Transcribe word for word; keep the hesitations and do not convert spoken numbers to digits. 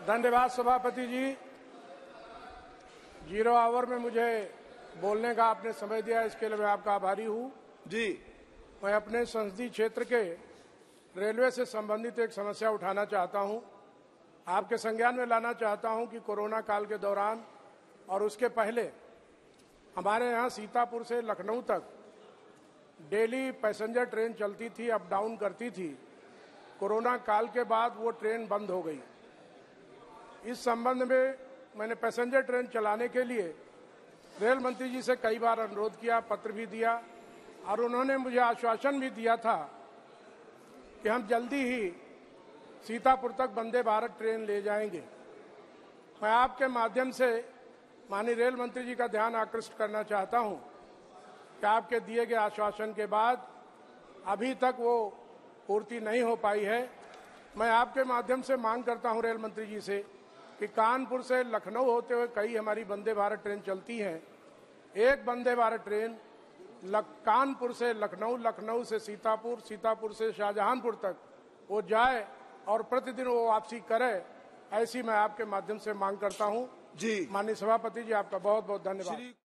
धन्यवाद सभापति जी। Zero hour में मुझे बोलने का आपने समय दिया, इसके लिए मैं आपका आभारी हूँ जी। मैं अपने संसदीय क्षेत्र के रेलवे से संबंधित एक समस्या उठाना चाहता हूँ। आपके संज्ञान में लाना चाहता हूँ कि कोरोना काल के दौरान और उसके पहले हमारे यहाँ सीतापुर से लखनऊ तक डेली पैसेंजर ट्रेन चलती थी, अप डाउन करती थी। कोरोना काल के बाद वो ट्रेन बंद हो गई। इस संबंध में मैंने पैसेंजर ट्रेन चलाने के लिए रेल मंत्री जी से कई बार अनुरोध किया, पत्र भी दिया और उन्होंने मुझे आश्वासन भी दिया था कि हम जल्दी ही सीतापुर तक वंदे भारत ट्रेन ले जाएंगे। मैं आपके माध्यम से माननीय रेल मंत्री जी का ध्यान आकृष्ट करना चाहता हूं कि आपके दिए गए आश्वासन के बाद अभी तक वो पूर्ति नहीं हो पाई है। मैं आपके माध्यम से मांग करता हूं रेल मंत्री जी से कि कानपुर से लखनऊ होते हुए कई हमारी वंदे भारत ट्रेन चलती हैं। एक वंदे भारत ट्रेन कानपुर से लखनऊ, लखनऊ से सीतापुर, सीतापुर से शाहजहांपुर तक वो जाए और प्रतिदिन वो वापसी करे, ऐसी मैं आपके माध्यम से मांग करता हूं। जी माननीय सभापति जी, आपका बहुत बहुत धन्यवाद।